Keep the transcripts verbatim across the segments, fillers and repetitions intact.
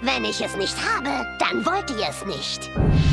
Wenn ich es nicht habe, dann wollt ihr es nicht.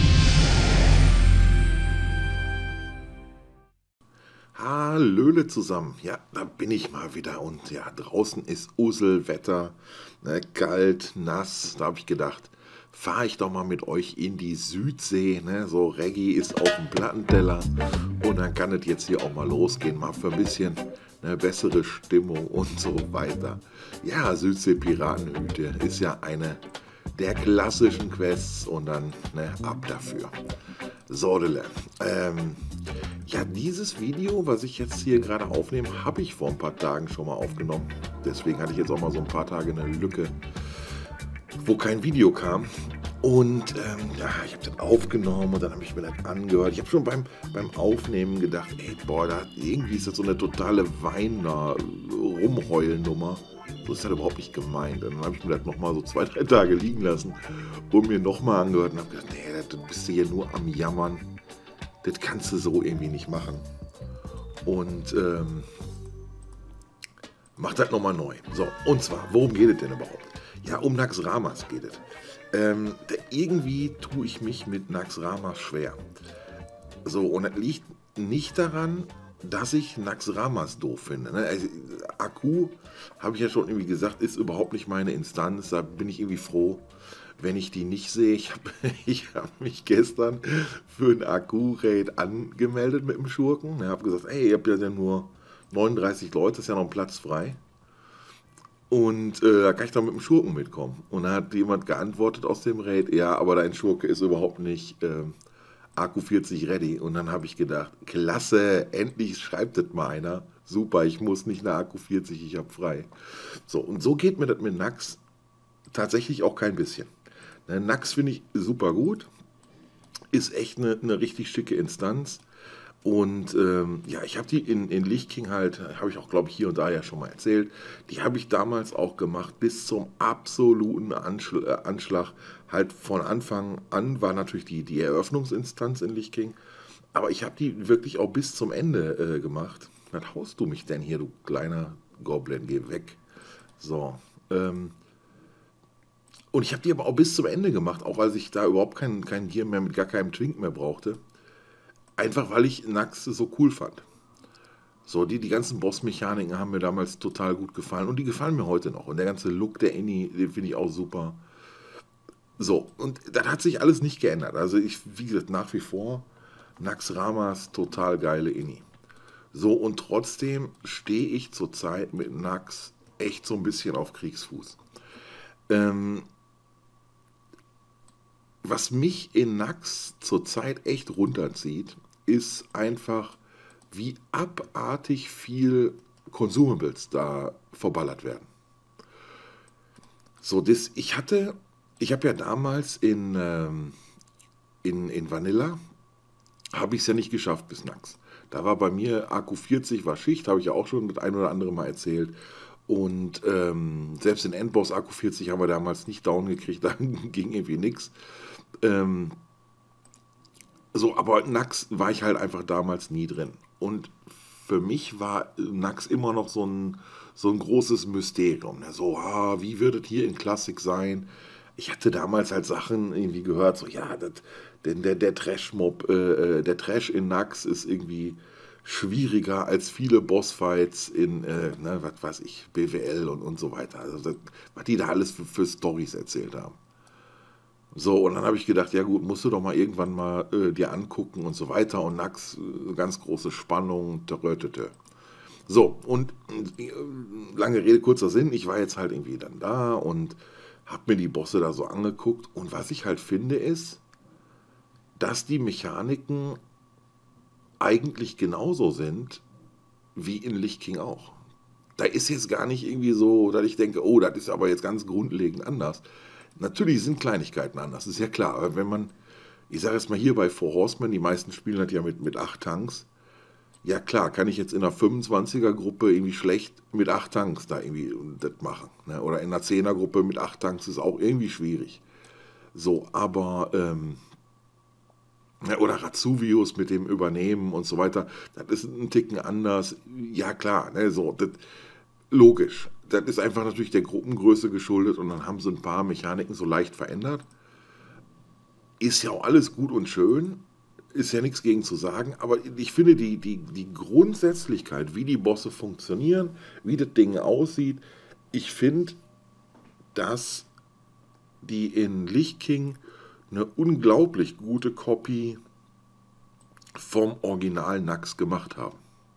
Hallöle zusammen. Ja, da bin ich mal wieder und ja, draußen ist Uselwetter, ne, kalt, nass. Da habe ich gedacht, fahre ich doch mal mit euch in die Südsee, ne, so Reggae ist auf dem Plattenteller und dann kann es jetzt hier auch mal losgehen, mal für ein bisschen eine bessere Stimmung und so weiter. Ja, Südsee-Piratenhütte ist ja eine der klassischen Quests und dann ne, ab dafür. Sordele. Ähm, ja, dieses Video, was ich jetzt hier gerade aufnehme, habe ich vor ein paar Tagen schon mal aufgenommen. Deswegen hatte ich jetzt auch mal so ein paar Tage eine Lücke, wo kein Video kam. Und ähm, ja, ich habe das aufgenommen und dann habe ich mir das angehört. Ich habe schon beim, beim Aufnehmen gedacht, ey, boah, da, irgendwie ist das so eine totale Weiner-Rumheulen-Nummer. So ist das überhaupt nicht gemeint. Und dann habe ich mir das nochmal so zwei, drei Tage liegen lassen und mir nochmal angehört und habe gedacht, nee, das bist du hier nur am Jammern. Das kannst du so irgendwie nicht machen. Und ähm, mach das nochmal neu. So, und zwar, worum geht es denn überhaupt? Ja, um Naxxramas geht es. Ähm, irgendwie tue ich mich mit Naxxramas schwer. So, und das liegt nicht daran, dass ich Naxxramas doof finde. Ne? Also, Akku, habe ich ja schon irgendwie gesagt, ist überhaupt nicht meine Instanz. Da bin ich irgendwie froh, wenn ich die nicht sehe. Ich habe ich hab mich gestern für ein Akku-Raid angemeldet mit dem Schurken. Ich habe gesagt, ey, ihr habt ja nur neununddreißig Leute, ist ja noch ein Platz frei. Und äh, da kann ich dann mit dem Schurken mitkommen. Und da hat jemand geantwortet aus dem Raid, ja, aber dein Schurke ist überhaupt nicht äh, Akku vierzig ready. Und dann habe ich gedacht, klasse, endlich schreibt das mal einer. Super, ich muss nicht eine Akku vierzig, ich habe frei. So, und so geht mir das mit Nax tatsächlich auch kein bisschen. Ne, Nax finde ich super gut. Ist echt eine, eine richtig schicke Instanz. Und ähm, ja, ich habe die in, in Lich King halt, habe ich auch, glaube ich, hier und da ja schon mal erzählt, die habe ich damals auch gemacht, bis zum absoluten Anschl äh, Anschlag. Halt von Anfang an war natürlich die, die Eröffnungsinstanz in Lich King, aber ich habe die wirklich auch bis zum Ende äh, gemacht. Was haust du mich denn hier, du kleiner Goblin, geh weg. So, ähm, und ich habe die aber auch bis zum Ende gemacht, auch als ich da überhaupt keinen kein Gear mehr mit gar keinem Twink mehr brauchte. Einfach weil ich Nax so cool fand. So, die, die ganzen Boss-Mechaniken haben mir damals total gut gefallen und die gefallen mir heute noch. Und der ganze Look der Annie, den finde ich auch super. So, und das hat sich alles nicht geändert. Also ich, wie gesagt, nach wie vor Naxxramas total geile Annie. So, und trotzdem stehe ich zurzeit mit Nax echt so ein bisschen auf Kriegsfuß. Ähm, was mich in Nax zurzeit echt runterzieht, ist einfach, wie abartig viel Consumables da verballert werden. So, das, ich hatte, ich habe ja damals in, ähm, in, in Vanilla, habe ich es ja nicht geschafft bis Nax. Da war bei mir Akku vierzig, war Schicht, habe ich ja auch schon das ein oder andere Mal erzählt. Und ähm, selbst in Endboss Akku vierzig haben wir damals nicht down gekriegt, da ging irgendwie nichts. Ähm, so, aber Nax war ich halt einfach damals nie drin. Und für mich war Nax immer noch so ein, so ein großes Mysterium. Ne? So, ah, wie wird es hier in Classic sein? Ich hatte damals halt Sachen irgendwie gehört, so, ja, das, denn der, der Trash-Mob, äh, der Trash in Nax ist irgendwie schwieriger als viele Bossfights in, äh, ne, was weiß ich, B W L und, und so weiter. Also, das, was die da alles für, für Storys erzählt haben. So, und dann habe ich gedacht, ja gut, musst du doch mal irgendwann mal äh, dir angucken und so weiter. Und Nax, äh, ganz große Spannung, terötete. So, und äh, lange Rede, kurzer Sinn, ich war jetzt halt irgendwie dann da und habe mir die Bosse da so angeguckt. Und was ich halt finde ist, dass die Mechaniken eigentlich genauso sind wie in Lich King auch. Da ist jetzt gar nicht irgendwie so, dass ich denke, oh, das ist aber jetzt ganz grundlegend anders. Natürlich sind Kleinigkeiten anders, ist ja klar. Aber wenn man, ich sage jetzt mal hier bei Four Horsemen, die meisten spielen halt ja mit, mit acht Tanks. Ja klar, kann ich jetzt in einer fünfundzwanziger-Gruppe irgendwie schlecht mit acht Tanks da irgendwie das machen. Ne? Oder in einer zehner-Gruppe mit acht Tanks ist auch irgendwie schwierig. So, aber, ähm, ja, oder Ratsuvius mit dem Übernehmen und so weiter, das ist ein Ticken anders. Ja klar, ne, so, das, logisch. das ist einfach natürlich der Gruppengröße geschuldet und dann haben sie ein paar Mechaniken so leicht verändert. Ist ja auch alles gut und schön, ist ja nichts gegen zu sagen, aber ich finde die, die, die Grundsätzlichkeit, wie die Bosse funktionieren, wie das Ding aussieht, ich finde, dass die in Lich King eine unglaublich gute Kopie vom Original Nax gemacht haben.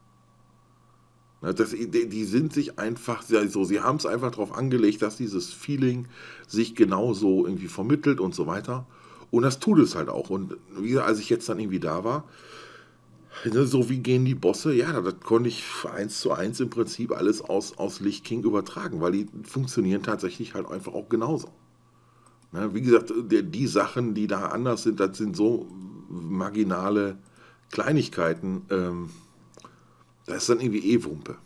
Das, die, die sind sich einfach, so, sie haben es einfach darauf angelegt, dass dieses Feeling sich genauso irgendwie vermittelt und so weiter. Und das tut es halt auch. Und wie gesagt, als ich jetzt dann irgendwie da war, so wie gehen die Bosse, ja, das konnte ich eins zu eins im Prinzip alles aus, aus Lich King übertragen, weil die funktionieren tatsächlich halt einfach auch genauso. Wie gesagt, die, die Sachen, die da anders sind, das sind so marginale Kleinigkeiten, ähm, das ist dann irgendwie eh Wumpe.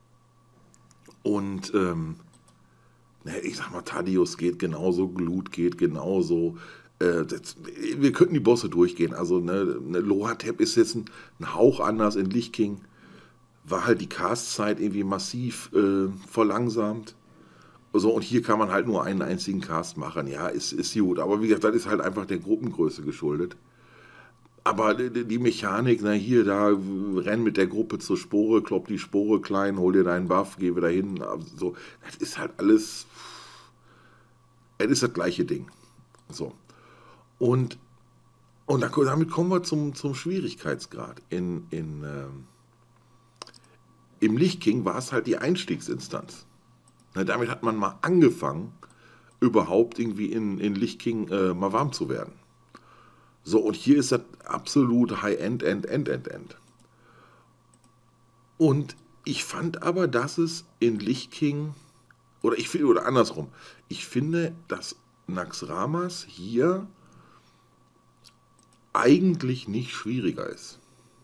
Und ähm, ich sag mal, Thaddeus geht genauso, Glut geht genauso. Äh, das, wir könnten die Bosse durchgehen. Also ne, ne, Lohatep ist jetzt ein, ein Hauch anders in Lich King. War halt die Castzeit irgendwie massiv äh, verlangsamt. So, und hier kann man halt nur einen einzigen Cast machen. Ja, ist, ist gut. Aber wie gesagt, das ist halt einfach der Gruppengröße geschuldet. Aber die Mechanik, na hier, da, renn mit der Gruppe zur Spore, klopp die Spore klein, hol dir deinen Buff, geh wieder hin. So, das ist halt alles, es ist das gleiche Ding. So. Und, und damit kommen wir zum, zum Schwierigkeitsgrad. In, in, ähm, Im Lich King war es halt die Einstiegsinstanz. Na, damit hat man mal angefangen, überhaupt irgendwie in, in Lich King äh, mal warm zu werden. So, und hier ist das absolut High-End, End, End, End, End. Und ich fand aber, dass es in Lich King, oder ich finde, oder andersrum, ich finde, dass Naxxramas hier eigentlich nicht schwieriger ist.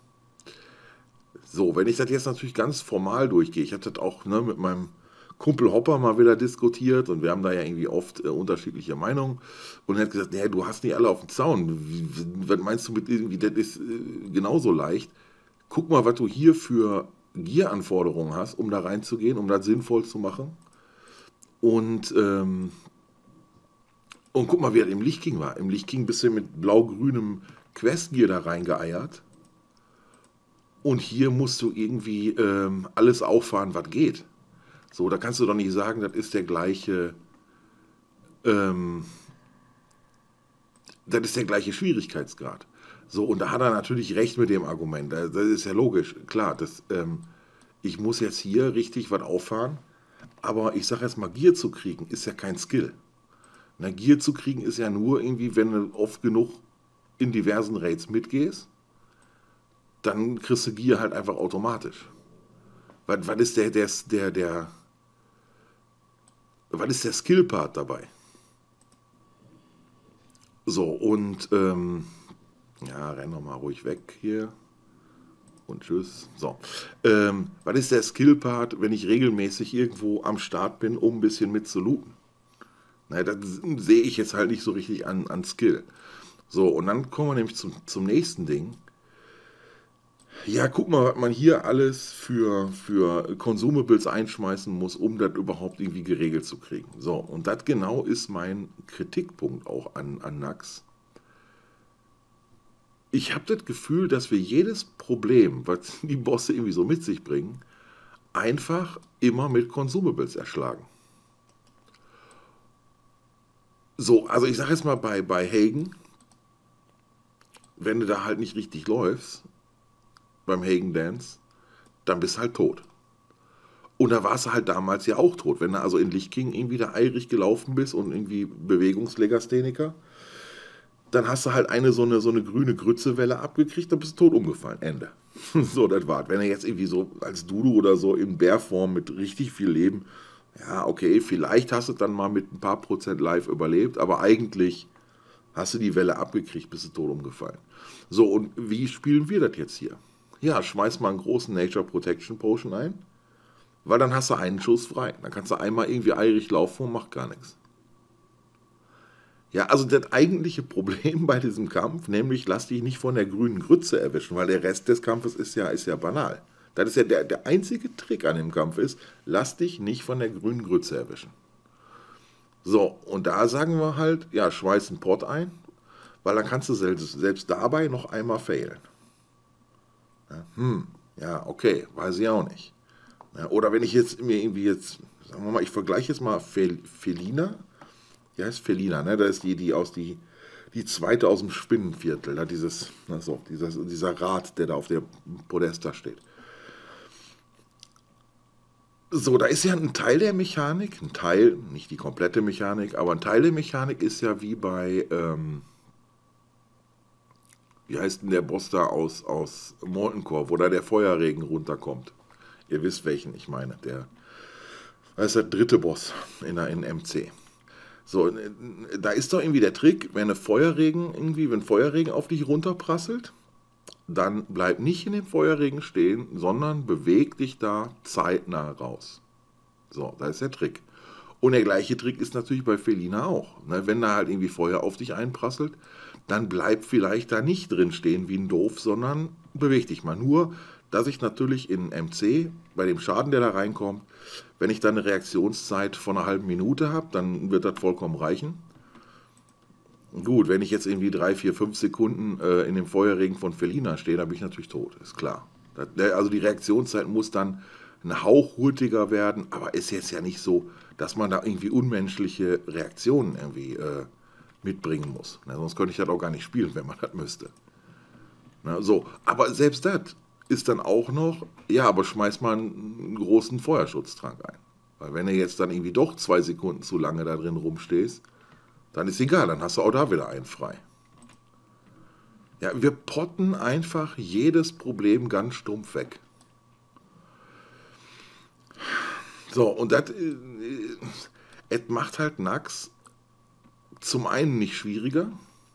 So, wenn ich das jetzt natürlich ganz formal durchgehe, ich hatte das auch ne, mit meinem Kumpel Hopper mal wieder diskutiert und wir haben da ja irgendwie oft äh, unterschiedliche Meinungen und er hat gesagt, nee, du hast nicht alle auf dem Zaun. Was meinst du mit irgendwie, das ist äh, genauso leicht. Guck mal, was du hier für Gear-Anforderungen hast, um da reinzugehen, um das sinnvoll zu machen. Und, ähm, und guck mal, wie das im Lich King war. Im Lich King bist du mit blau-grünem Quest-Gear da reingeeiert und hier musst du irgendwie ähm, alles auffahren, was geht. So, da kannst du doch nicht sagen, das ist der gleiche, ähm, das ist der gleiche Schwierigkeitsgrad. So, und da hat er natürlich recht mit dem Argument. Das ist ja logisch, klar, das, ähm, ich muss jetzt hier richtig was auffahren, aber ich sage jetzt mal, Gear zu kriegen, ist ja kein Skill. Na, Gear zu kriegen ist ja nur irgendwie, wenn du oft genug in diversen Raids mitgehst, dann kriegst du Gear halt einfach automatisch. Was, was ist der, der, der, der Was ist der Skill-Part dabei? So, und, ähm, ja, renn doch mal ruhig weg hier. Und tschüss. So, ähm, was ist der Skill-Part, wenn ich regelmäßig irgendwo am Start bin, um ein bisschen mit zu looten? Na, das sehe ich jetzt halt nicht so richtig an, an Skill. So, und dann kommen wir nämlich zum, zum nächsten Ding. Ja, guck mal, was man hier alles für, für Consumables einschmeißen muss, um das überhaupt irgendwie geregelt zu kriegen. So, und das genau ist mein Kritikpunkt auch an, an Nax. Ich habe das Gefühl, dass wir jedes Problem, was die Bosse irgendwie so mit sich bringen, einfach immer mit Consumables erschlagen. So, also ich sage jetzt mal bei, bei Hagen, wenn du da halt nicht richtig läufst, beim Hagen Dance, dann bist du halt tot. Und da warst du halt damals ja auch tot. Wenn du also in Lich King irgendwie da eirig gelaufen bist und irgendwie Bewegungslegastheniker, dann hast du halt eine so eine, so eine grüne Grützewelle abgekriegt, dann bist du tot umgefallen. Ende. So, das war's. Wenn er jetzt irgendwie so als Dudu oder so in Bärform mit richtig viel Leben, ja, okay, vielleicht hast du dann mal mit ein paar Prozent live überlebt, aber eigentlich hast du die Welle abgekriegt, bist du tot umgefallen. So, und wie spielen wir das jetzt hier? Ja, schmeiß mal einen großen Nature Protection Potion ein, weil dann hast du einen Schuss frei. Dann kannst du einmal irgendwie eirig laufen und macht gar nichts. Ja, also das eigentliche Problem bei diesem Kampf, nämlich lass dich nicht von der grünen Grütze erwischen, weil der Rest des Kampfes ist ja, ist ja banal. Das ist ja der, der einzige Trick an dem Kampf ist, lass dich nicht von der grünen Grütze erwischen. So, und da sagen wir halt, ja, schmeiß einen Pot ein, weil dann kannst du selbst, selbst dabei noch einmal failen. Ja, hm, ja, okay, weiß ich auch nicht. Ja, oder wenn ich jetzt mir irgendwie jetzt, sagen wir mal, ich vergleiche jetzt mal Fel, Felina, die heißt Felina, ne? Das ist die, die aus die, die zweite aus dem Spinnenviertel, da dieses, also dieser, dieser Rat, der da auf der Podesta steht. So, da ist ja ein Teil der Mechanik, ein Teil, nicht die komplette Mechanik, aber ein Teil der Mechanik ist ja wie bei, ähm, wie heißt denn der Boss da aus, aus Molten Core, wo da der Feuerregen runterkommt. Ihr wisst welchen ich meine, der, das ist der dritte Boss in der in M C. So, da ist doch irgendwie der Trick, wenn eine Feuerregen irgendwie, wenn Feuerregen auf dich runterprasselt, dann bleib nicht in dem Feuerregen stehen, sondern beweg dich da zeitnah raus. So, das ist der Trick. Und der gleiche Trick ist natürlich bei Felina auch. Ne? Wenn da halt irgendwie Feuer auf dich einprasselt, dann bleib vielleicht da nicht drin stehen wie ein Doof, sondern beweg dich mal. Nur, dass ich natürlich in M C, bei dem Schaden, der da reinkommt, wenn ich dann eine Reaktionszeit von einer halben Minute habe, dann wird das vollkommen reichen. Gut, wenn ich jetzt irgendwie drei, vier, fünf Sekunden äh, in dem Feuerregen von Felina stehe, dann bin ich natürlich tot, ist klar. Das, also die Reaktionszeit muss dann ein Hauch hurtiger werden, aber ist jetzt ja nicht so, dass man da irgendwie unmenschliche Reaktionen irgendwie äh, mitbringen muss. Na, sonst könnte ich das auch gar nicht spielen, wenn man das müsste. Na, so, aber selbst das ist dann auch noch, ja, aber schmeiß mal einen großen Feuerschutztrank ein. Weil wenn du jetzt dann irgendwie doch zwei Sekunden zu lange da drin rumstehst, dann ist egal, dann hast du auch da wieder einen frei. Ja, wir potten einfach jedes Problem ganz stumpf weg. So, und das äh, es macht halt Nax zum einen nicht schwieriger.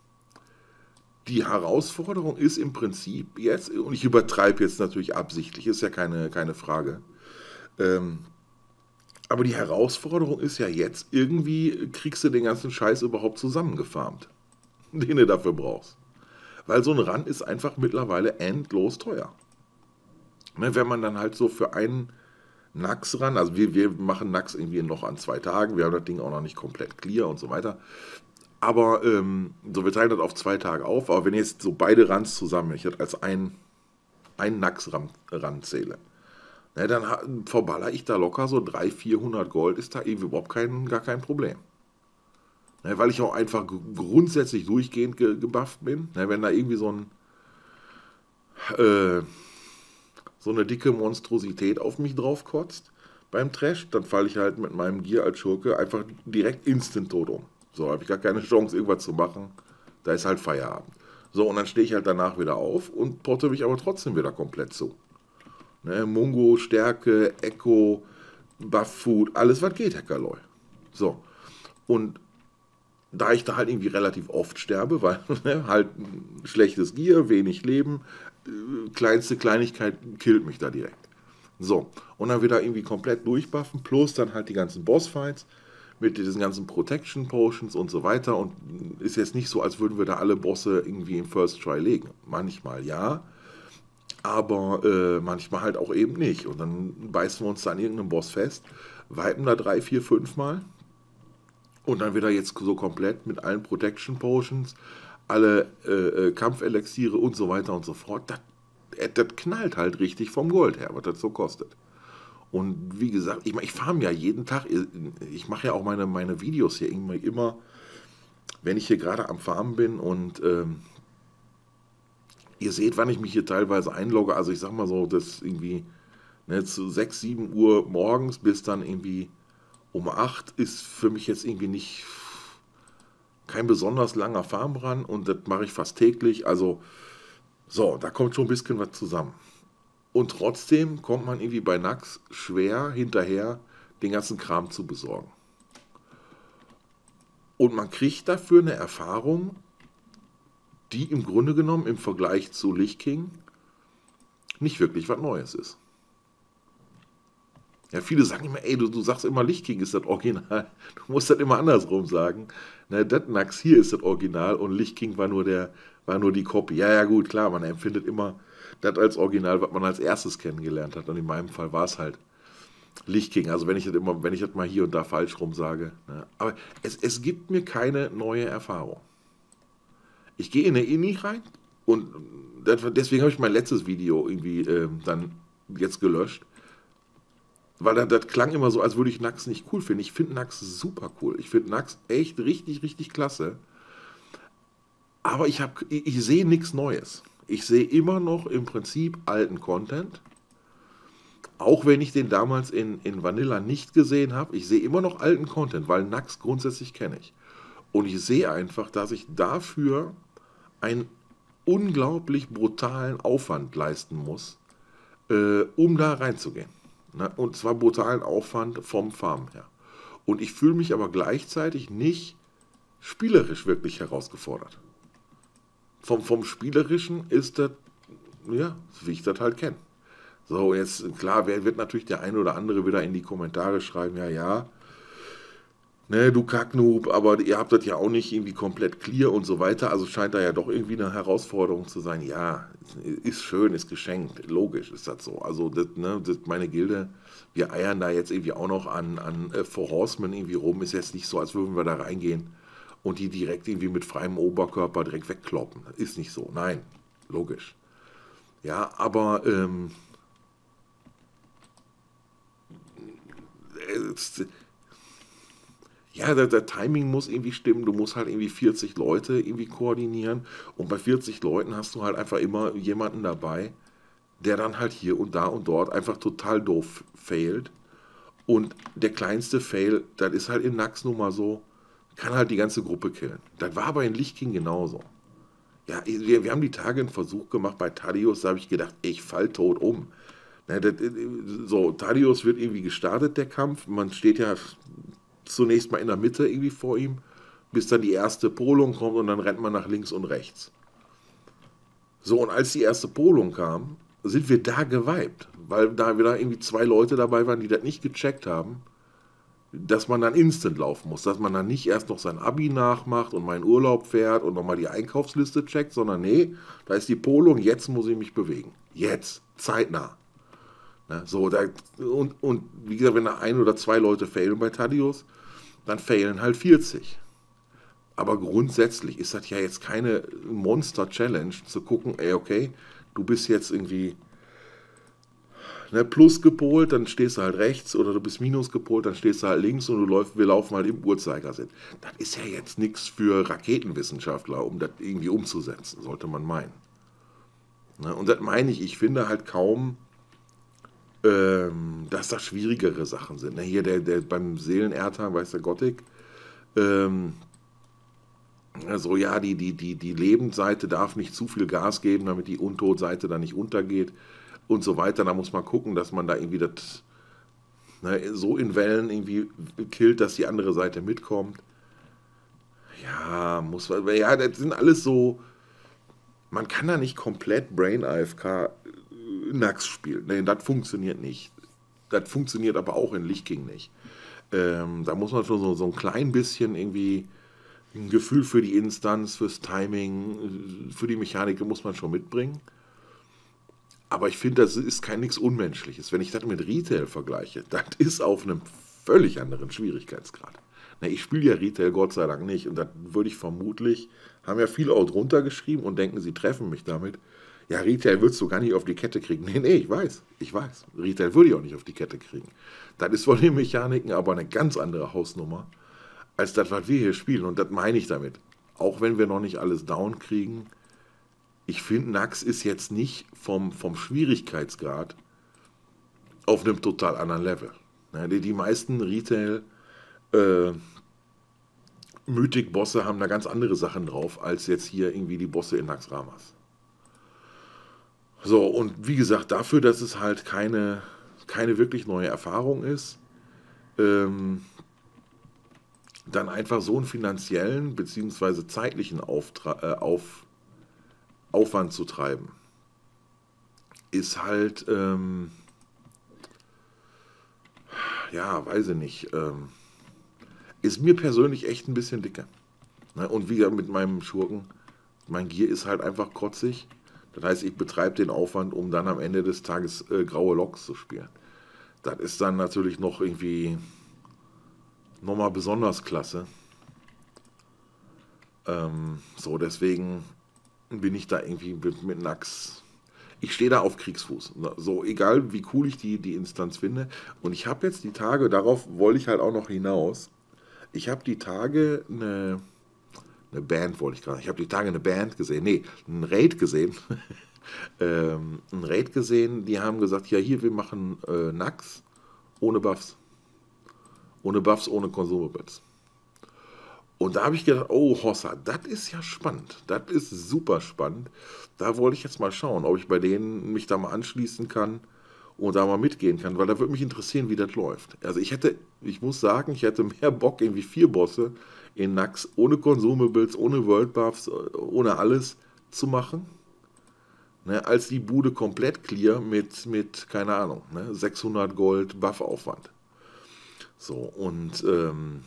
Die Herausforderung ist im Prinzip jetzt, und ich übertreibe jetzt natürlich absichtlich, ist ja keine, keine Frage, ähm, aber die Herausforderung ist ja jetzt, irgendwie kriegst du den ganzen Scheiß überhaupt zusammengefarmt, den du dafür brauchst. Weil so ein Run ist einfach mittlerweile endlos teuer. Ne, wenn man dann halt so für einen Nax ran, also wir, wir machen Nax irgendwie noch an zwei Tagen, wir haben das Ding auch noch nicht komplett clear und so weiter. Aber ähm, so, wir teilen das auf zwei Tage auf, aber wenn jetzt so beide Runs zusammen, wenn ich das als ein, ein Nax-Run zähle, ne, dann verballer ich da locker so dreihundert, vierhundert Gold, ist da irgendwie überhaupt kein, gar kein Problem. Ne, weil ich auch einfach grundsätzlich durchgehend ge gebufft bin. Ne, wenn da irgendwie so ein äh, so eine dicke Monstrosität auf mich drauf kotzt beim Trash, dann falle ich halt mit meinem Gear als Schurke einfach direkt instant tot um. So, habe ich gar keine Chance, irgendwas zu machen. Da ist halt Feierabend. So, und dann stehe ich halt danach wieder auf und potte mich aber trotzdem wieder komplett zu. Ne, Mungo, Stärke, Echo, Buff-Food, alles was geht, Hackerleu. So, und da ich da halt irgendwie relativ oft sterbe, weil ne, halt schlechtes Gear, wenig Leben, äh, kleinste Kleinigkeit killt mich da direkt. So, und dann wieder irgendwie komplett durchbuffen, plus dann halt die ganzen Bossfights mit diesen ganzen Protection Potions und so weiter. Und ist jetzt nicht so, als würden wir da alle Bosse irgendwie im First Try legen. Manchmal ja, aber äh, manchmal halt auch eben nicht. Und dann beißen wir uns da an irgendeinem Boss fest, wipen da drei, vier, fünf Mal und dann wieder jetzt so komplett mit allen Protection Potions, alle äh, Kampfelixiere und so weiter und so fort. Das, das knallt halt richtig vom Gold her, was das so kostet. Und wie gesagt, ich, ich farm ja jeden Tag, ich mache ja auch meine, meine Videos hier immer, immer, wenn ich hier gerade am Farmen bin und ähm, ihr seht, wann ich mich hier teilweise einlogge, also ich sag mal so, das irgendwie ne, zu sechs, sieben Uhr morgens bis dann irgendwie um acht ist für mich jetzt irgendwie nicht kein besonders langer Farmrun und das mache ich fast täglich, also so, da kommt schon ein bisschen was zusammen. Und trotzdem kommt man irgendwie bei Nax schwer hinterher, den ganzen Kram zu besorgen. Und man kriegt dafür eine Erfahrung, die im Grunde genommen im Vergleich zu Lich King nicht wirklich was Neues ist. Ja, viele sagen immer, ey, du, du sagst immer, Lich King ist das Original. Du musst das immer andersrum sagen. Na, das Nax hier ist das Original und Lich King war nur, der, war nur die Copy. Ja, ja, gut, klar, man empfindet immer das als Original, was man als erstes kennengelernt hat. Und in meinem Fall war es halt Lich King. Also wenn ich das immer, wenn ich das mal hier und da falsch rum sage. Ne? Aber es, es gibt mir keine neue Erfahrung. Ich gehe in eine Ini rein und das, deswegen habe ich mein letztes Video irgendwie ähm, dann jetzt gelöscht. Weil das, das klang immer so, als würde ich Nax nicht cool finden. Ich finde Nax super cool. Ich finde Nax echt richtig, richtig klasse. Aber ich, hab, ich, ich sehe nichts Neues. Ich sehe immer noch im Prinzip alten Content. Auch wenn ich den damals in, in Vanilla nicht gesehen habe. Ich sehe immer noch alten Content, weil Nax grundsätzlich kenne ich. Und ich sehe einfach, dass ich dafür einen unglaublich brutalen Aufwand leisten muss, äh, um da reinzugehen. Ne? Und zwar brutalen Aufwand vom Farmen her. Und ich fühle mich aber gleichzeitig nicht spielerisch wirklich herausgefordert. Vom, vom Spielerischen ist das, ja, wie ich das halt kenne. So, jetzt, klar, wer wird natürlich der eine oder andere wieder in die Kommentare schreiben, ja, ja, ne, du Kacknoob, aber ihr habt das ja auch nicht irgendwie komplett clear und so weiter, also scheint da ja doch irgendwie eine Herausforderung zu sein. Ja, ist schön, ist geschenkt, logisch ist das so. Also, das, ne, das, meine Gilde, wir eiern da jetzt irgendwie auch noch an, an äh, Four Horsemen irgendwie rum, ist jetzt nicht so, als würden wir da reingehen und die direkt irgendwie mit freiem Oberkörper direkt wegkloppen. Ist nicht so, nein, logisch. Ja, aber, ähm, äh, ja, der, der Timing muss irgendwie stimmen, du musst halt irgendwie vierzig Leute irgendwie koordinieren und bei vierzig Leuten hast du halt einfach immer jemanden dabei, der dann halt hier und da und dort einfach total doof failt und der kleinste Fail, das ist halt in Nax nun mal so, kann halt die ganze Gruppe killen. Das war aber in Lich King genauso. Ja, wir, wir haben die Tage einen Versuch gemacht bei Thaddeus, da habe ich gedacht, ich fall tot um. Na, das, so, Thaddeus wird irgendwie gestartet, der Kampf, man steht ja zunächst mal in der Mitte irgendwie vor ihm, bis dann die erste Polung kommt und dann rennt man nach links und rechts. So, und als die erste Polung kam, sind wir da geweibt, weil da wieder irgendwie zwei Leute dabei waren, die das nicht gecheckt haben, dass man dann instant laufen muss, dass man dann nicht erst noch sein Abi nachmacht und meinen Urlaub fährt und nochmal die Einkaufsliste checkt, sondern nee, da ist die Polung, jetzt muss ich mich bewegen. Jetzt, zeitnah. Ne, so, da, und, und wie gesagt, wenn da ein oder zwei Leute failen bei Thaddeus, dann failen halt vierzig. Aber grundsätzlich ist das ja jetzt keine Monster-Challenge, zu gucken, ey, okay, du bist jetzt irgendwie ne, plus gepolt, dann stehst du halt rechts, oder du bist minus gepolt, dann stehst du halt links und du läufst, wir laufen halt im Uhrzeigersinn. Das ist ja jetzt nichts für Raketenwissenschaftler, um das irgendwie umzusetzen, sollte man meinen. Ne, und das meine ich, ich finde halt kaum, ähm, dass das schwierigere Sachen sind. Ne, hier der, der beim Seelenerter, weiß der Gothic, ähm, also ja, die, die, die, die Lebensseite darf nicht zu viel Gas geben, damit die Untodseite dann nicht untergeht und so weiter. Da muss man gucken, dass man da irgendwie das ne, so in Wellen irgendwie killt, dass die andere Seite mitkommt. Ja, muss man, ja, das sind alles so, man kann da nicht komplett Brain A F K Nax spielen. Ne, das funktioniert nicht. Das funktioniert aber auch in Lich King nicht. Ähm, da muss man schon so, so ein klein bisschen irgendwie ein Gefühl für die Instanz, fürs Timing, für die Mechanik muss man schon mitbringen. Aber ich finde, das ist kein nichts Unmenschliches. Wenn ich das mit Retail vergleiche, das ist auf einem völlig anderen Schwierigkeitsgrad. Na, ich spiele ja Retail Gott sei Dank nicht und das würde ich vermutlich, haben ja viele auch drunter geschrieben und denken, sie treffen mich damit. Ja, Retail würdest du gar nicht auf die Kette kriegen. Nee, nee, ich weiß, ich weiß. Retail würde ich auch nicht auf die Kette kriegen. Das ist von den Mechaniken aber eine ganz andere Hausnummer als das, was wir hier spielen. Und das meine ich damit. Auch wenn wir noch nicht alles down kriegen, ich finde, Nax ist jetzt nicht vom, vom Schwierigkeitsgrad auf einem total anderen Level. Ja, die, die meisten Retail äh, Mythic-Bosse haben da ganz andere Sachen drauf, als jetzt hier irgendwie die Bosse in Naxxramas. So, und wie gesagt, dafür, dass es halt keine, keine wirklich neue Erfahrung ist, ähm, dann einfach so einen finanziellen bzw. zeitlichen Auftra äh, auf, Aufwand zu treiben, ist halt, ähm, ja, weiß ich nicht, ähm, ist mir persönlich echt ein bisschen dicker. Ne? Und wie mit meinem Schurken, mein Gear ist halt einfach kotzig. Das heißt, ich betreibe den Aufwand, um dann am Ende des Tages äh, graue Loks zu spielen. Das ist dann natürlich noch irgendwie nochmal besonders klasse. Ähm, so, deswegen bin ich da irgendwie mit, mit Nax. Ich stehe da auf Kriegsfuß. So, egal wie cool ich die, die Instanz finde. Und ich habe jetzt die Tage, darauf wollte ich halt auch noch hinaus. Ich habe die Tage eine, eine Band, wollte ich gerade. Ich habe die Tage eine Band gesehen. Nee, ein Raid gesehen. ähm, ein Raid gesehen, die haben gesagt, ja hier, wir machen äh, Nax ohne Buffs. Ohne Buffs, ohne Consumables. Und da habe ich gedacht, oh Hossa, das ist ja spannend. Das ist super spannend. Da wollte ich jetzt mal schauen, ob ich bei denen mich da mal anschließen kann und da mal mitgehen kann, weil da würde mich interessieren, wie das läuft. Also ich hätte, ich muss sagen, ich hätte mehr Bock, irgendwie vier Bosse in Nax ohne Consumables, ohne World Buffs, ohne alles zu machen, ne, als die Bude komplett clear mit, mit keine Ahnung, ne, sechshundert Gold Buffaufwand. So, und ähm,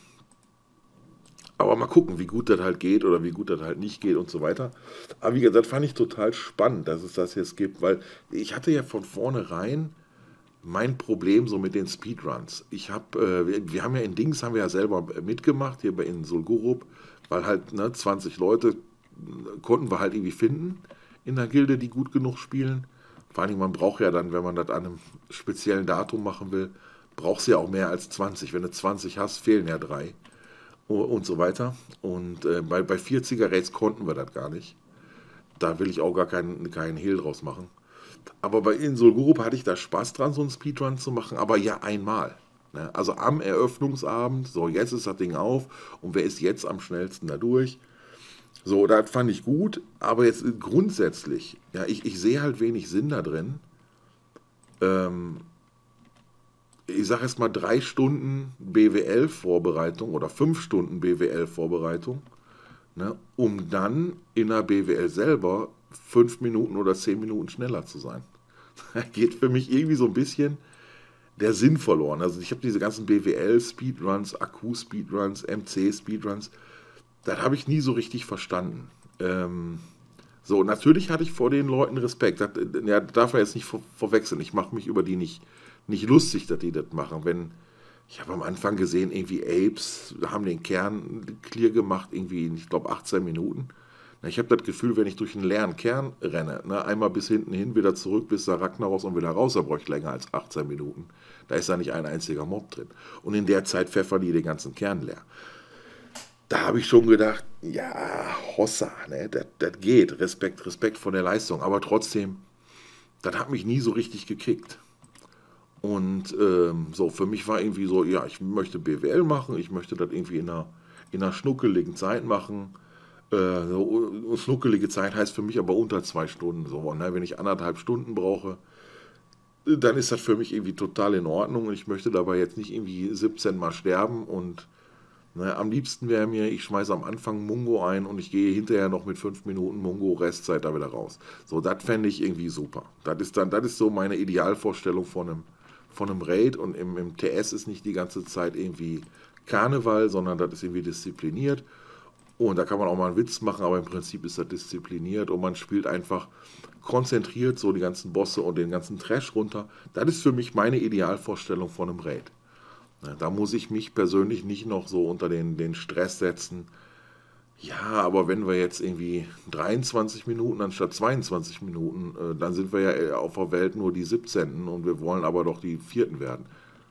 aber mal gucken, wie gut das halt geht oder wie gut das halt nicht geht und so weiter. Aber wie gesagt, das fand ich total spannend, dass es das jetzt gibt, weil ich hatte ja von vornherein mein Problem so mit den Speedruns. Ich habe, äh, wir, wir haben ja in Dings, haben wir ja selber mitgemacht, hier bei in Sulgurup, weil halt ne, zwanzig Leute konnten wir halt irgendwie finden in der Gilde, die gut genug spielen. Vor allem, man braucht ja dann, wenn man das an einem speziellen Datum machen will, brauchst du ja auch mehr als zwanzig. Wenn du zwanzig hast, fehlen ja drei. Und so weiter. Und äh, bei, bei vierziger Raids konnten wir das gar nicht. Da will ich auch gar keinen, keinen Hehl draus machen. Aber bei Insel Group hatte ich da Spaß dran, so einen Speedrun zu machen, aber ja einmal. Ne? Also am Eröffnungsabend, so jetzt ist das Ding auf und wer ist jetzt am schnellsten da durch? So, das fand ich gut, aber jetzt grundsätzlich, ja, ich, ich sehe halt wenig Sinn da drin. Ähm, ich sage jetzt mal drei Stunden B W L-Vorbereitung oder fünf Stunden B W L-Vorbereitung, ne, um dann in der B W L selber fünf Minuten oder zehn Minuten schneller zu sein. Da geht für mich irgendwie so ein bisschen der Sinn verloren. Also ich habe diese ganzen B W L-Speedruns, Akku-Speedruns, M C-Speedruns, das habe ich nie so richtig verstanden. Ähm, so, natürlich hatte ich vor den Leuten Respekt. Das, ja, darf man jetzt nicht ver verwechseln. Ich mache mich über die nicht nicht lustig, dass die das machen. Wenn, ich habe am Anfang gesehen, irgendwie Apes haben den Kern clear gemacht, irgendwie, ich glaube, achtzehn Minuten. Ich habe das Gefühl, wenn ich durch einen leeren Kern renne, ne, einmal bis hinten hin, wieder zurück bis da Ragnaros und wieder raus, da brauche ich länger als achtzehn Minuten. Da ist da nicht ein einziger Mob drin. Und in der Zeit pfeffern die den ganzen Kern leer. Da habe ich schon gedacht, ja, Hossa, ne, das, das geht. Respekt, Respekt vor der Leistung. Aber trotzdem, das hat mich nie so richtig gekickt. Und ähm, so, für mich war irgendwie so, ja, ich möchte B W L machen, ich möchte das irgendwie in einer, in einer schnuckeligen Zeit machen. Äh, so, schnuckelige Zeit heißt für mich aber unter zwei Stunden. So, ne? Wenn ich anderthalb Stunden brauche, dann ist das für mich irgendwie total in Ordnung. Und ich möchte dabei jetzt nicht irgendwie siebzehn Mal sterben. Und ne, am liebsten wäre mir, ich schmeiße am Anfang Mungo ein und ich gehe hinterher noch mit fünf Minuten Mungo Restzeit da wieder raus. So, das fände ich irgendwie super. Das ist dann, das ist so meine Idealvorstellung von einem von einem Raid, und im, im T S ist nicht die ganze Zeit irgendwie Karneval, sondern das ist irgendwie diszipliniert. Und da kann man auch mal einen Witz machen, aber im Prinzip ist das diszipliniert und man spielt einfach konzentriert so die ganzen Bosse und den ganzen Trash runter. Das ist für mich meine Idealvorstellung von einem Raid. Da muss ich mich persönlich nicht noch so unter den, den Stress setzen. Ja, aber wenn wir jetzt irgendwie dreiundzwanzig Minuten anstatt zweiundzwanzig Minuten, äh, dann sind wir ja auf der Welt nur die siebzehnten und wir wollen aber doch die vierten werden.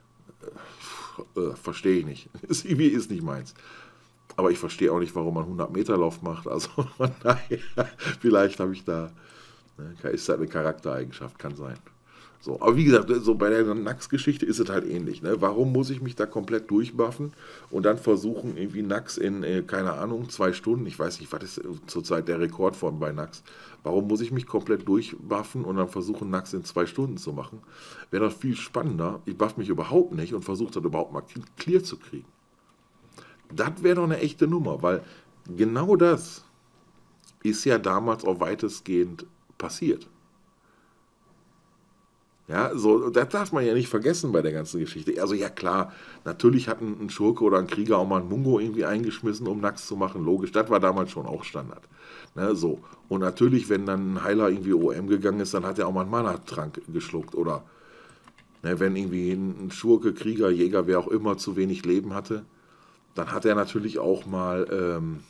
Äh, äh, verstehe ich nicht. Ist, irgendwie ist nicht meins. Aber ich verstehe auch nicht, warum man hundert Meter Lauf macht. Also von daher, vielleicht habe ich da, ne, ist das eine Charaktereigenschaft, kann sein. So, aber wie gesagt, so bei der Nax-Geschichte ist es halt ähnlich. Ne? Warum muss ich mich da komplett durchbuffen und dann versuchen, irgendwie Nax in, äh, keine Ahnung, zwei Stunden, ich weiß nicht, was ist zurzeit der Rekordform bei Nax, warum muss ich mich komplett durchbuffen und dann versuchen, Nax in zwei Stunden zu machen? Wäre doch viel spannender, ich buff mich überhaupt nicht und versuche das überhaupt mal clear zu kriegen. Das wäre doch eine echte Nummer, weil genau das ist ja damals auch weitestgehend passiert. Ja, so, das darf man ja nicht vergessen bei der ganzen Geschichte. Also ja klar, natürlich hat ein, ein Schurke oder ein Krieger auch mal einen Mungo irgendwie eingeschmissen, um Nax zu machen. Logisch, das war damals schon auch Standard. Ne, so. Und natürlich, wenn dann ein Heiler irgendwie O M gegangen ist, dann hat er auch mal einen Mana-Trank geschluckt. Oder ne, wenn irgendwie ein Schurke, Krieger, Jäger, wer auch immer zu wenig Leben hatte, dann hat er natürlich auch mal ähm,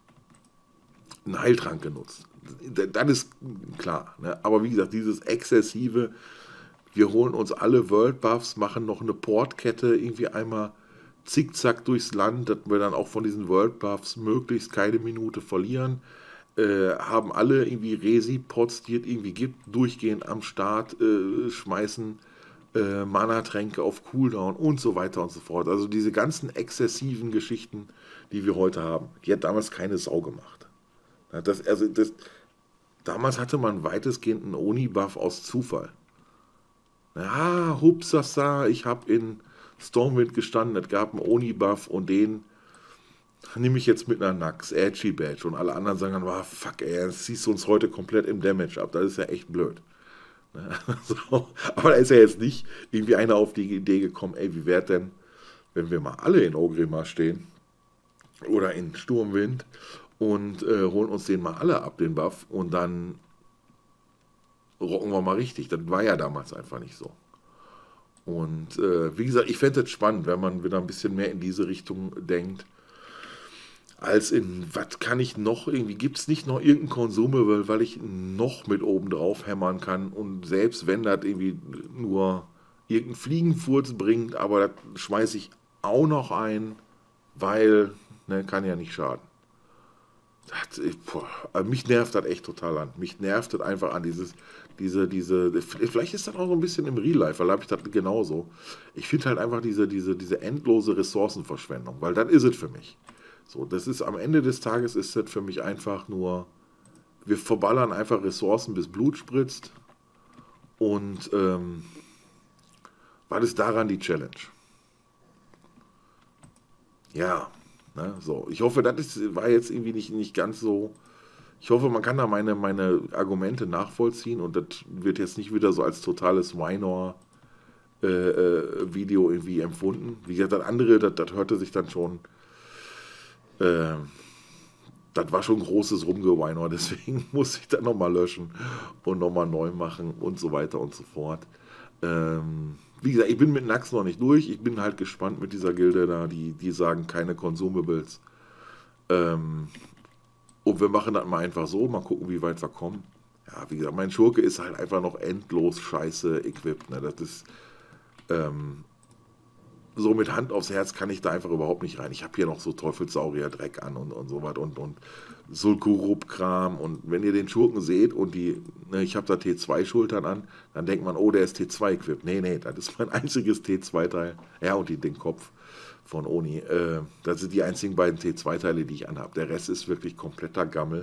einen Heiltrank genutzt. Das ist klar. Ne? Aber wie gesagt, dieses exzessive, wir holen uns alle World Buffs, machen noch eine Portkette, irgendwie einmal zickzack durchs Land, dass wir dann auch von diesen World Buffs möglichst keine Minute verlieren. Äh, haben alle irgendwie Resi-Pots, die es irgendwie gibt, durchgehend am Start, äh, schmeißen äh, Mana-Tränke auf Cooldown und so weiter und so fort. Also diese ganzen exzessiven Geschichten, die wir heute haben, die hat damals keine Sau gemacht. Ja, das, also das, damals hatte man weitestgehend einen Oni-Buff aus Zufall. Ja, hupsasa, ich habe in Stormwind gestanden, es gab einen Oni-Buff und den nehme ich jetzt mit einer Nax, Edgy Badge, und alle anderen sagen dann, wow, fuck ey, das ziehst du uns heute komplett im Damage ab, das ist ja echt blöd. So, aber da ist ja jetzt nicht irgendwie einer auf die Idee gekommen, ey, wie wäre denn, wenn wir mal alle in Orgrimmar stehen oder in Sturmwind und äh, holen uns den mal alle ab, den Buff, und dann rocken wir mal richtig. Das war ja damals einfach nicht so. Und äh, wie gesagt, ich fände es spannend, wenn man wieder ein bisschen mehr in diese Richtung denkt, als in, was kann ich noch, irgendwie gibt es nicht noch irgendein Consumable, weil ich noch mit oben drauf hämmern kann, und selbst wenn das irgendwie nur irgendeinen Fliegenfurz bringt, aber das schmeiße ich auch noch ein, weil, ne, kann ja nicht schaden. Das, boah, mich nervt das echt total an. Mich nervt das einfach an, dieses, diese, diese, vielleicht ist das auch so ein bisschen im Real Life, weil da habe ich das genauso. Ich finde halt einfach diese, diese, diese endlose Ressourcenverschwendung, weil das ist es für mich. So, das ist am Ende des Tages ist das für mich einfach nur, wir verballern einfach Ressourcen, bis Blut spritzt, und ähm, was ist daran die Challenge? Ja. Ne, so. Ich hoffe, das ist, war jetzt irgendwie nicht, nicht ganz so. Ich hoffe, man kann da meine, meine Argumente nachvollziehen, und das wird jetzt nicht wieder so als totales Minor-Video äh, irgendwie empfunden. Wie gesagt, das andere, das, das hörte sich dann schon. Äh, das war schon großes Rumgewinor, deswegen muss ich das nochmal löschen und nochmal neu machen und so weiter und so fort. Ähm, wie gesagt, ich bin mit Nax noch nicht durch. Ich bin halt gespannt mit dieser Gilde da, die, die sagen keine Consumables. Ähm, und wir machen das mal einfach so, mal gucken, wie weit wir kommen. Ja, wie gesagt, mein Schurke ist halt einfach noch endlos scheiße equipped. Ne? Das ist, ähm, so mit Hand aufs Herz kann ich da einfach überhaupt nicht rein. Ich habe hier noch so Teufelssaurier-Dreck an und, und so was und, und Sulkurup-Kram. Und wenn ihr den Schurken seht und die, ne, ich habe da T zwei Schultern an, dann denkt man, oh, der ist T zwei equipped. Nee, nee, das ist mein einziges T zwei Teil. Ja, und die, den Kopf von Oni. Äh, das sind die einzigen beiden T zwei Teile, die ich anhabe. Der Rest ist wirklich kompletter Gammel.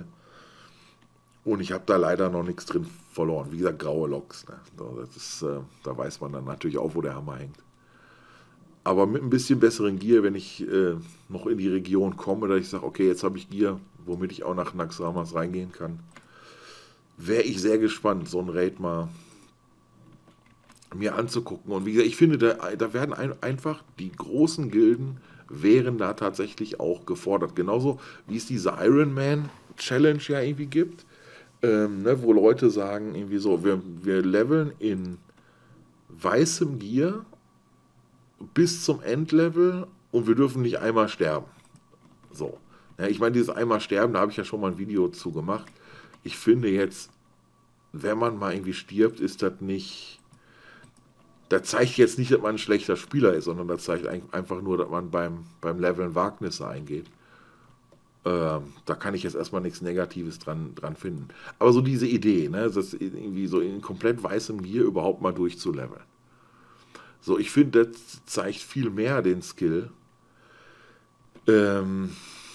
Und ich habe da leider noch nichts drin verloren. Wie gesagt, graue Loks. Ne? Das ist, äh, da weiß man dann natürlich auch, wo der Hammer hängt. Aber mit ein bisschen besseren Gear, wenn ich äh, noch in die Region komme, dass ich sage, okay, jetzt habe ich Gear, womit ich auch nach Naxxramas reingehen kann, wäre ich sehr gespannt, so ein Raid mal mir anzugucken. Und wie gesagt, ich finde, da, da werden ein, einfach die großen Gilden wären da tatsächlich auch gefordert. Genauso wie es diese Iron Man Challenge ja irgendwie gibt, ähm, ne, wo Leute sagen, irgendwie so, wir, wir leveln in weißem Gear bis zum Endlevel und wir dürfen nicht einmal sterben. So. Ja, ich meine, dieses einmal sterben, da habe ich ja schon mal ein Video zu gemacht. Ich finde jetzt, wenn man mal irgendwie stirbt, ist das nicht, das zeigt jetzt nicht, dass man ein schlechter Spieler ist, sondern das zeigt einfach nur, dass man beim, beim Leveln Wagnisse eingeht. Ähm, da kann ich jetzt erstmal nichts Negatives dran, dran finden. Aber so diese Idee, ne, das irgendwie so in komplett weißem Gear überhaupt mal durchzuleveln. So, ich finde, das zeigt viel mehr den Skill, ähm,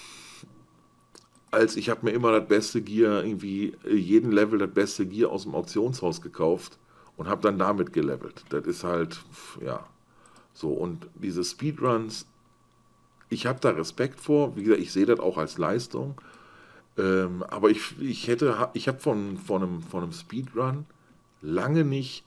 als ich habe mir immer das beste Gear, irgendwie jeden Level das beste Gear aus dem Auktionshaus gekauft und habe dann damit gelevelt. Das ist halt, ja, so. Und diese Speedruns, ich habe da Respekt vor. Wie gesagt, ich sehe das auch als Leistung. Ähm, aber ich, ich hätte, ich habe von, von, einem, von einem Speedrun lange nicht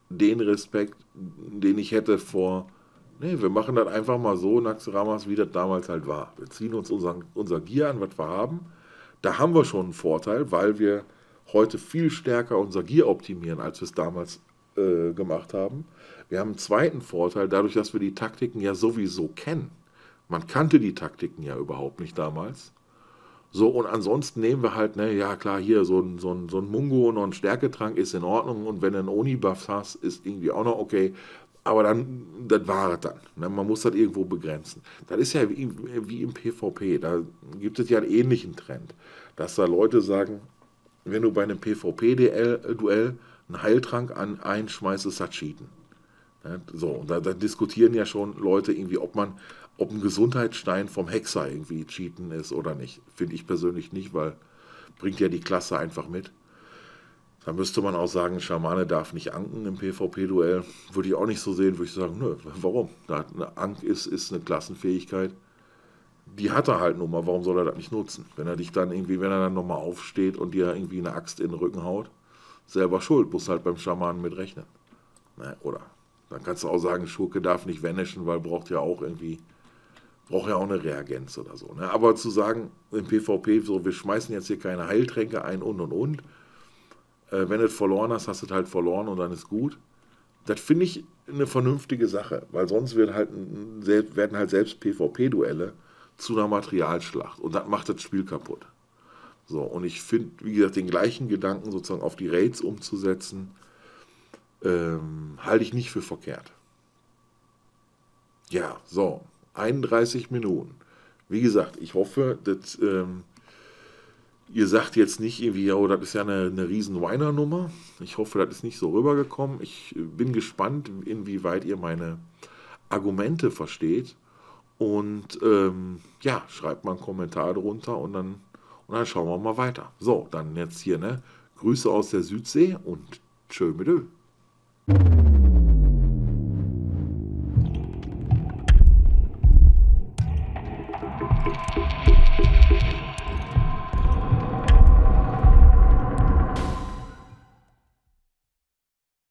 den Respekt, den ich hätte vor, nee, wir machen das einfach mal so, Naxxramas, wie das damals halt war. Wir ziehen uns unser, unser Gear an, was wir haben. Da haben wir schon einen Vorteil, weil wir heute viel stärker unser Gear optimieren, als wir es damals äh, gemacht haben. Wir haben einen zweiten Vorteil, dadurch, dass wir die Taktiken ja sowieso kennen. Man kannte die Taktiken ja überhaupt nicht damals. So, und ansonsten nehmen wir halt, ne, ja klar, hier so ein, so ein, so ein Mungo und ein Stärketrank ist in Ordnung und wenn du einen Oni-Buff hast, ist irgendwie auch noch okay. Aber dann, das war es dann. Ne? Man muss das irgendwo begrenzen. Das ist ja wie, wie im PvP. Da gibt es ja einen ähnlichen Trend, dass da Leute sagen, wenn du bei einem PvP-Duell einen Heiltrank an einschmeißt, ist das Cheaten. Ne? So, und da, da diskutieren ja schon Leute irgendwie, ob man, ob ein Gesundheitsstein vom Hexer irgendwie Cheaten ist oder nicht. Finde ich persönlich nicht, weil bringt ja die Klasse einfach mit. Da müsste man auch sagen, Schamane darf nicht anken im PvP-Duell. Würde ich auch nicht so sehen, würde ich sagen, nö, warum? Eine Ank ist, ist eine Klassenfähigkeit. Die hat er halt nun mal, warum soll er das nicht nutzen? Wenn er dich dann irgendwie, wenn er dann nochmal aufsteht und dir irgendwie eine Axt in den Rücken haut, selber schuld, muss halt beim Schamanen mit rechnen. Ne? Oder dann kannst du auch sagen, Schurke darf nicht vanishen, weil braucht ja auch irgendwie, braucht ja auch eine Reagenz oder so. Ne? Aber zu sagen, im PvP, so, wir schmeißen jetzt hier keine Heiltränke ein und und und, äh, wenn du es verloren hast, hast du es halt verloren und dann ist gut. Das finde ich eine vernünftige Sache, weil sonst wird halt, werden halt selbst PvP-Duelle zu einer Materialschlacht und das macht das Spiel kaputt. So, und ich finde, wie gesagt, den gleichen Gedanken sozusagen auf die Raids umzusetzen, ähm, halte ich nicht für verkehrt. Ja, so, einunddreißig Minuten. Wie gesagt, ich hoffe, dass ähm, ihr sagt jetzt nicht irgendwie, oh, das ist ja eine, eine riesen Weiner-Nummer. Ich hoffe, das ist nicht so rübergekommen. Ich bin gespannt, inwieweit ihr meine Argumente versteht. Und ähm, ja, schreibt mal einen Kommentar drunter und dann, und dann schauen wir mal weiter. So, dann jetzt hier, ne? Grüße aus der Südsee und tschö mit Ö.